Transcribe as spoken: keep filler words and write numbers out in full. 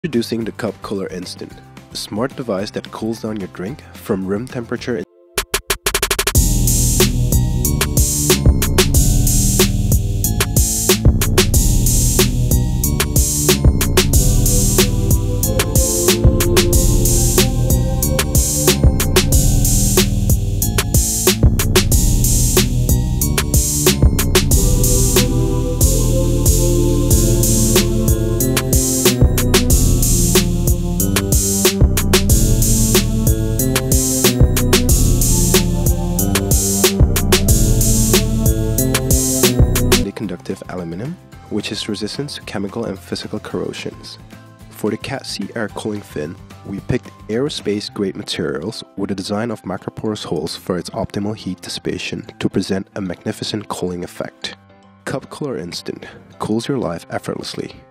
Introducing the Cupcooler Instant, a smart device that cools down your drink from room temperature. Conductive aluminum, which is resistant to chemical and physical corrosions. For the Cat C air cooling fin, we picked aerospace grade materials with a design of microporous holes for its optimal heat dissipation to present a magnificent cooling effect. Cupcooler Instant cools your life effortlessly.